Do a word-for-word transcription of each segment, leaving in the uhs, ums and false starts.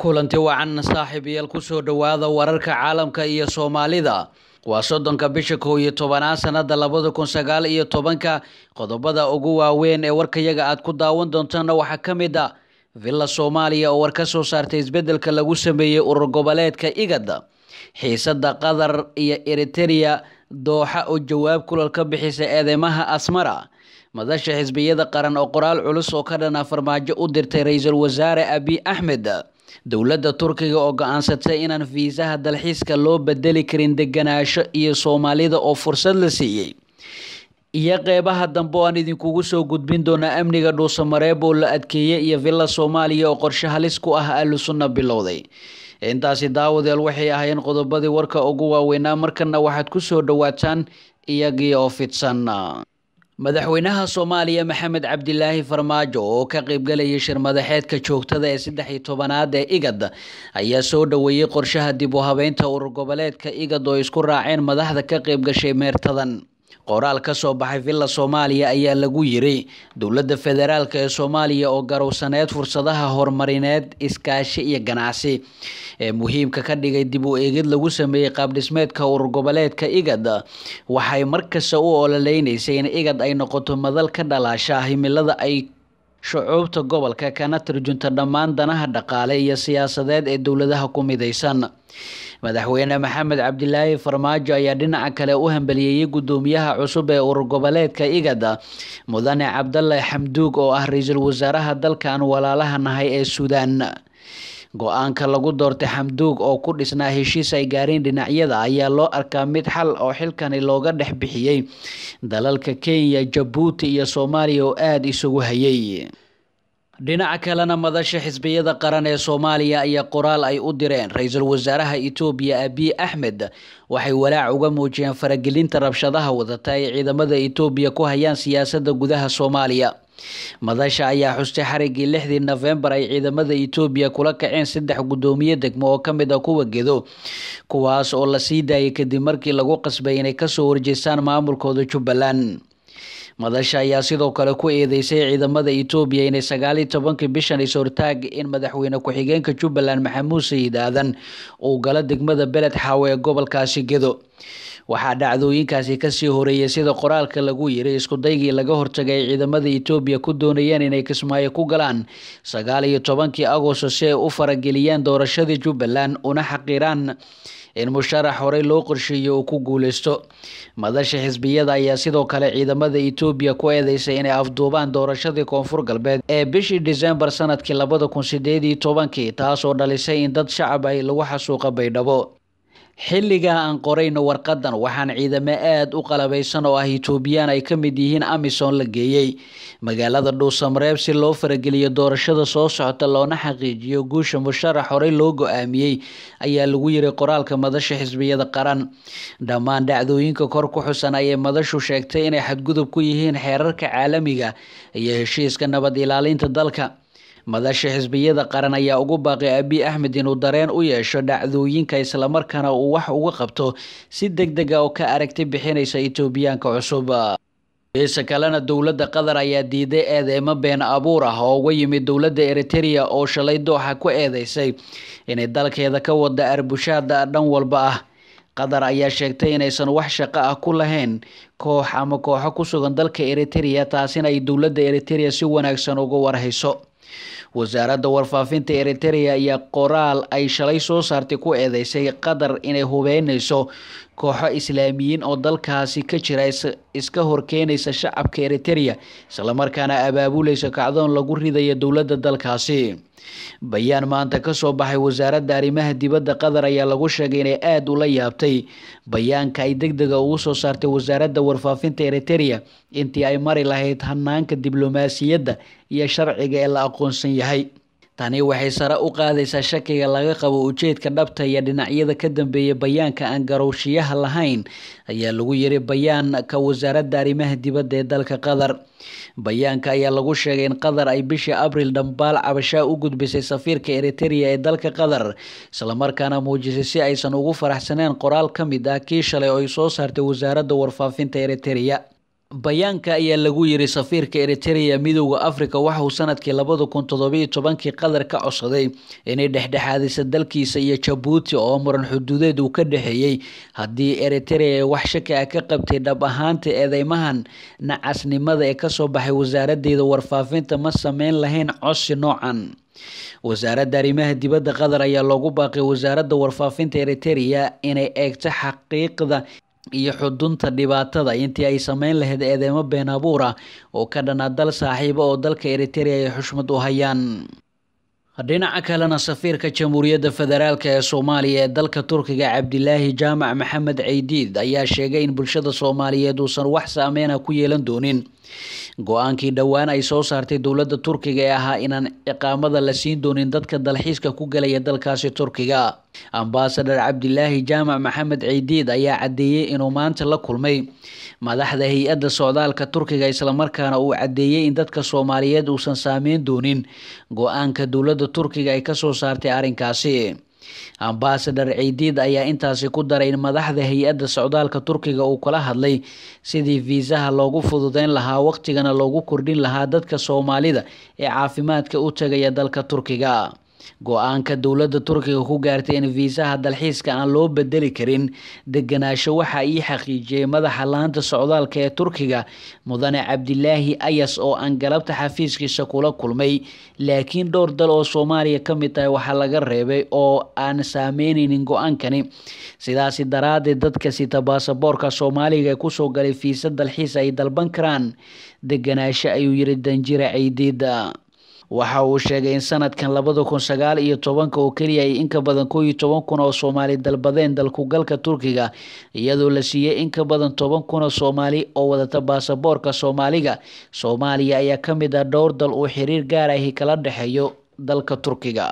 kulanti wacan saaxiibayaal ku soo dhawaada wararka caalamka iyo Soomaalida waa soddonka bisha kow iyo tobanaad sanada labada kun sagaal iyo tobanka qodobada ugu waaweyn ee warkayaga aad ku daawan doontaan waxa kamid ah Villa Soomaaliya oo war ka soo saartay isbedelka lagu sameeyay urur goboleedka IGAD xiisada Qatar iyo Eritrea Dooxa oo jawaab kulal ka bixisay eedeymaha Asmara madasha xisbiyada qaran oo qoraal culus oo ka dhana farmaajo u dirtay ra'iisul wasaare Abiy Ahmed dowladda Turkiga oo go'aansatay inaan fiisaha dalxiiska loo bedeli karin deganaansho iyo Soomaalida oo fursad la siiyay iyo qeybaha dambe aan idinkugu soo gudbin doona amniga Dhuusamareeb oo la adkeeyay iyo Villa Soomaaliya oo qorshe halis ku ah Ahlusunna bilowday intaasi daawadeel waxay ahaayeen qodobadii warka ugu waaweynaa markana waxaad ku soo dhawaataan iyagii oo fidsan madaxweynaha Soomaaliya Maxamed Cabdilaahi Farmaajo oo ka qayb galay shir madaxeedka joogtada ee saddex iyo tobanaad ee IGAD ayaa soo dhaweeyay qorshaha dib u habeynta urur goboleedka IGAD oo isku raaceen madaxda ka qayb gashay meertadan qoraal ka soo baxay Villa Soomaaliya ayaa lagu yiri dowladda federaalka ee Soomaaliya oo garowsaneed fursadaha horumarineed iskaashi iyo ganacsi ee muhiimka ka dhigay dib u eegid lagu sameeyay qaab dhismeedka urur goboleedka IGAD waxay markasta u ololeynaysay in IGAD ay noqoto madal ka dhalaasha himilada ay shucuubta gobolka kana turjunta dhammaan danaha dhaqaale iyo siyaasadeed ee dowladaha ku midaysan madaxweyne Maxamed Cabdilaahi Farmaajo ayaa dhinaca kale u hambaliyay gudoomiyaha cusub ee urur goboleedka IGAD Mudane Cabdullaahi Xamduug oo ah ra'iisul wasaaraha dalkan walaalaha nahay ee Suudaan go'aanka lagu doortay Xamduug oo ku dhisnaa heshiis ay gaareen dhinacyada ayaa loo arkaa mid xal oo xilkani looga dhex bixiyay dalalka Kenya, Djibouti iyo Soomaaliya oo aad isugu hayay dhinaca kalena madasha xisbiyada qaran ee Soomaaliya ayaa qoraal ay u direen ra'iisul wasaaraha Itoobiya Abiy Ahmed waxay walaac uga muujiyeen faragelinta rabshadaha wadata ee ciidamada Itoobiya ku hayaan siyaasadda gudaha Soomaaliya madasha ayaa xustay xarigii lixdii November ay ciidamada Itoobiya kula kaceen saddex gudoomiye degmo oo kamid ah kuwa Gedo kuwaas oo la sii daayay kadib markii lagu qasbay inay ka soo horjeestaan maamulkooda Jubbaland madasha ayaa sidoo kale ku eedeysay ciidamada Itoobiya inay sagaal iyo tobankii bishan is hortaag in madaxweyne ku-xigeenka Jubbaland Maxamuud Sayid Aadan uu gala degmada Beled Xaawe ee gobolkaasi Gedo waxaa dhacdooyinkaasi ka sii horeeyay sida qoraalka lagu yiri isku daygii laga hortagay ciidamada Itoobiya ku doonayeen inay Kismaayo ku galaan sagaal iyo tobankii Agoosto si ay u farageliyaan doorashadii Jubbaland una xaqiraan in musharax hore loo qorsheeyay oo ku guuleysto madasha xisbiyada ayaa sidoo kale ciidamada Itoobiya ku eedeysay inay afduubaan doorashadii Koonfur Galbeed ee bishii December sanadkii labada kun sideed iyo tobankii taas oo dhalisay in dad shacab ay lagu xasuuqa Baydhabo xilliga aan qorayno warqadan waxaan ciidamo aad u qalabeysan oo ah Itoobiyaan ay ka mid yihiin Amisom la geeyay magaalada Dhuusamareeb si loo farageliyo doorashada soo socota loona xaqiijiyo guusha musharax hore loo go'aamiyay ayaa lagu yiri qoraalka madasha xisbiyada qaran dhammaan dhacdooyinka kor ku xusan ayay madashu sheegtay inay xadgudub ku yihiin xeerarka caalamiga iyo heshiiska nabad ilaalinta dalka madasha xisbiyada qaran ayaa ugu baaqay Abiy Ahmed inuu dareen u yeesho dhacdooyinka isla markaana uu wax uga qabto si degdeg ah oo ka aragti bixinaysa Itoobiyaanka cusub Beesa kalena dowladda Qatar ayaa diiday eedeymo been abuur ah oo uga yimid dowladda Eritrea oo shalay Dooxa ku eedeysay inay dalkeeda ka wada arbushaada dhan walba ah Qatar ayaa sheegtay inaysan wax shaqo ah ku lahayn koox ama kooxo ku sugan dalka Eritrea taasina ay dowladda Eritrea si wanaagsan uga warhayso wasaaradda warfaafinta Eritrea ayaa qoraal ay shalay soo saartay ku eedeysay Qatar inay hubeynayso kooxo islaamiyiin oo dalkaasi ka jira iska horkeenaysa shacabka Eritrea isla markaana abaabulaysa kacdoon lagu ridayo dowladda dalkaasi bayaan maanta ka soo baxay wasaaradda arrimaha dibadda Qatar ayaa lagu sheegay inay aad ula yaabtay bayaanka ay degdeg ah ugu soo saartay wasaaradda warfaafinta Eritrea intii ay mari lahayd hanaanka diblomaasiyadda iyo sharciga ee la aqoonsan yahay tani waxay sare u qaadaysaa shakiga laga qabo ujeedka dhabta iyo dhinacyada ka dambeeyay bayaanka aan garowshiyaha lahayn ayaa lagu yiri bayaanka wasaaradda arrimaha dibadda ee dalka Qatar bayaanka ayaa lagu sheegay in Qatar ay bishii Abriil dhambaal cabasho u gudbisay safiirka Eritrea ee dalka Qatar isla markaana muujisay si aysan ugu faraxsaneen qoraal ka mid ah kii shalay oo ay soo saartay wasaaradda warfaafinta Eritrea bayaanka ayaa lagu yiri safiirka Eritrea midowga Afrika waxa uu sanadkii laba kun toddoba iyo toban Qatar ka codsaday inay dhexdhexaadiso dalkiisa iyo Djibouti oo muran xuduudeed uu ka dhaxeeyay haddii Eritrea wax shaki ah ka qabtay dhab ahaantii eedeymahan nacasnimada ee ka soo baxay wasaaraddeeda warfaafinta ma sameyn lahayn codsi noocan. wasaaradda arrimaha dibadda Qatar ayaa loogu baaqay wasaaradda warfaafinta Eritrea inay eegto xaqiiqda iyo xudunta dhibaatada intii ay sameyn lahayd eedeymo been abuur ah oo ka dhana dal saaxiibo oo dalka Eritrea ay xushmad u hayaan. dhinaca kalena safiirka Jamhuuriyadda Federaalka ee Soomaaliya ee dalka Turkiga Cabdilaahi Jaamac Maxamed Ciidiid ayaa sheegay in bulshada Soomaaliyeed uusan wax saameyn ah ku yeelan doonin go'aankii dhawaan ay soo saartay dowladda Turkiga ee ahaa inaan iqaamada la siin doonin dadka dalxiiska ku galaya dalkaasi Turkiga. Ambassador Cabdilaahi Jaamac Maxamed Ciidiid ayaa cadeeyay inuu maanta la kulmay madaxda hay'adda socdaalka Turkiga isla markaana uu cadeeyay in dadka Soomaaliyeed uusan saameyn doonin go'aanka dowladda Turkiga ay ka soo saartay arrinkaasi. Ambassador Ciidiid ayaa intaasi ku daray in madaxda hay'adda socdaalka Turkiga uu kala hadlay sidii viisaha loogu fududeyn lahaa waqtigana loogu kordhin lahaa dadka Soomaalida ee caafimaadka u tagaya dalka Turkiga. go'aanka dowladda Turkiga ku gaartay in viisaha dalxiiska aan loo bedeli karin deganaansho waxa ay xaqiijiyay madaxa laanta socdaalka ee Turkiga mudane Cabdilaahi Ayas oo aan galabta xafiiskiisa kula kulmay, laakiin dhowr dal oo Soomaaliya ka mid ah waxa laga reebay oo aan saameynin go'aankani. sidaas daraadeed dadka sita baasaboorka Soomaaliga ku soo galay fiisa dalxiis ay dalban karaan deganaansho, ayuu yiri Danjire Ciidiid. waxa uu sheegay in sanadkan laba kun sagaal iyo toban oo kaliya ay in ka badan koob iyo toban kun oo Soomaali dalbadeen dalku galka Turkiga iyadoo la siiyay in ka badan toban kun oo Soomaali oo wadata baasaboorka Soomaaliga. Soomaaliya ayaa ka mid ah dhowr dal oo xiriir gaar ah kala dhaxeeyo dalka Turkiga.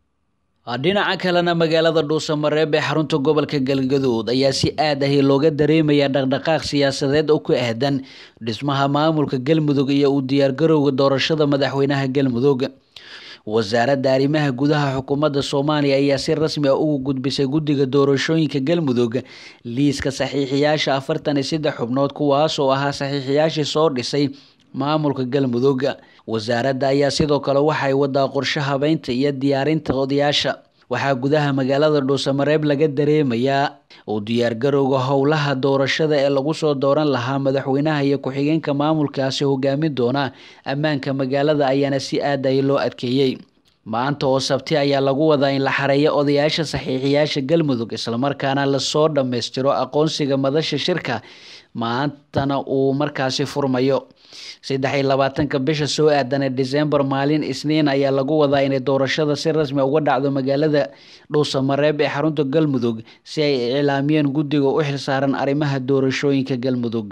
dhinaca kalena magaalada Dhuusamareeb ee xarunta gobolka Galgaduud ayaa si aad ah looga dareemaya dhaqdhaqaaq siyaasadeed oo ku aadan dhismaha maamulka Galmudug iyo u diyaar garowga doorashada madaxweynaha Galmudug. wasaaradda arrimaha gudaha xukuumadda Soomaaliya ayaa si rasmi ah ugu gudbisay guddiga doorashooyinka Galmudug liiska saxiixiyaasha afartan iyo saddex xubnood kuwaas oo ahaa saxiixiyaashii soo dhisay maamulka Galmudug. wasaaradda ayaa sidoo kale waxay wadaa qorshe habeynta iyo diyaarinta odayaasha. waxaa gudaha magaalada Dhuusamareeb laga dareemayaa u diyaar garowga howlaha doorashada ee lagu soo dooran lahaa madaxweynaha iyo ku-xigeenka maamulkaasi hogaamin doona. ammaanka magaalada ayaana si aad ah loo adkeeyay. maanta oo Sabti ayaa lagu wadaa in la xareeyo odayaasha saxiixiyaasha Galmudug isla markaana la soo dhameystiro aqoonsiga madasha shirka maantana uu markaasi furmayo. saddex iyo labaatanka bisha soo aadan ee December maalin Isniin ayaa lagu wadaa in doorashada si rasmi uga dhacdo magaalada Dhuusamareeb ee xarunta Galmudug si ay iclaamiyeen guddiga u xilsaaran arrimaha doorashooyinka Galmudug.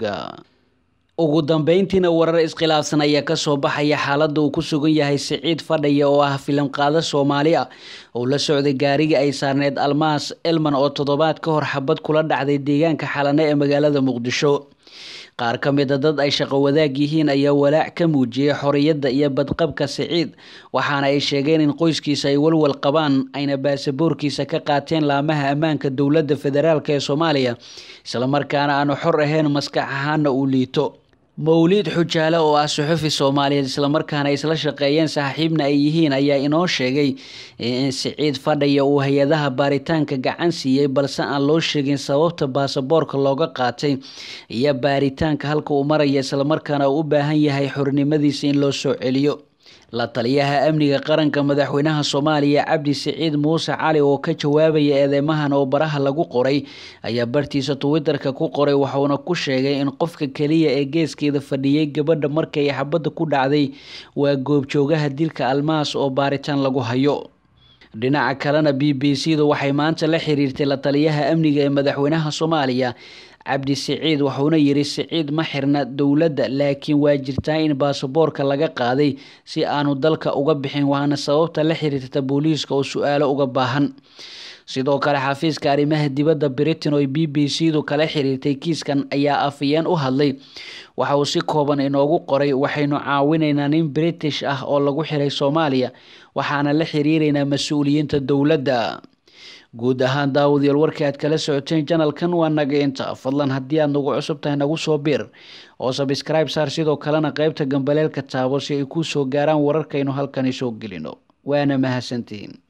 ugu dambeyntiina warar iskhilaafsan ayaa ka soo baxaya xaaladda uu ku sugan yahay Siciid Fadhiya oo ah filim qaada Soomaali ah oo la socday gaariga ay saarneed Almaas Elman oo toddobaad ka hor xabad kula dhacday deegaanka Xalane ee magaalada Muqdisho. qaar ka mid ah dad ay shaqo wadaag yihiin ayaa walaac ka muujiyay xorriyadda iyo badqabka Siciid, waxaana ay sheegeen in qoyskiisa ay walwal qabaan ayna baasaboorkiisa ka qaateen laamaha ammaanka dowladda federaalka ee Soomaaliya isla markaana aanu xor ahayn maskax ahaana uu liito. Mawlid Xujaale oo ah suxufi Soomaaliyeed isla markaana isla shaqeeyeen saaxiibna ay yihiin ayaa inoo sheegay in Siciid Fadhiya uu hay'adaha baaritaanka gacan siiyay balse aan loo sheegin sababta baasaboorka looga qaatay iyo baaritaanka halka uu maraya isla markaana uu u baahan yahay xornimadiisa in loo soo celiyo. la taliyaha amniga qaranka madaxweynaha Soomaaliya Cabdi Siciid Muuse Cali oo ka jawaabaya eedeymahan oo baraha lagu qoray ayaa bartiisa Twitter-ka ku qoray waxaana ku sheegay in qofka kaliya ee geeskeeda fadhiyay gabadha markay xabadda ku dhacday waa goobjoogaha dilka Almaas oo baaritaan lagu hayo. dhinaca kalena B B C-du waxay maanta la xiriirtay la taliyaha amniga ee madaxweynaha Soomaaliya Cabdi Siciid wuxuuna yiri Siciid ma xirna dowladda laakiin waa jirtaa in baasaboorka laga qaaday si aanu dalka uga bixin waana sababta la xiriirta booliiska oo su'aalo uga baahan. sidoo kale xafiiska arrimaha dibadda Britain oo B B C-du kala xiriirtay kiiskan ayaa afayeen u hadlay waxa uu si kooban inoogu qoray waxaynu caawinaynaa nin British ah oo lagu xiray Soomaaliya waxaana la xiriireynaa mas'uuliyiinta dowladda. guud ahaan daawadayaal warkii aad kala socoteen channelkan waa naga inta fadlan haddii aad nagu cusub tahay nagu soo bir oo subscribe saar sidoo kalena qaybta gambaleelka taabo si ay ku soo gaaraan wararkaynu halkani soo gelino waana mahadsantihiin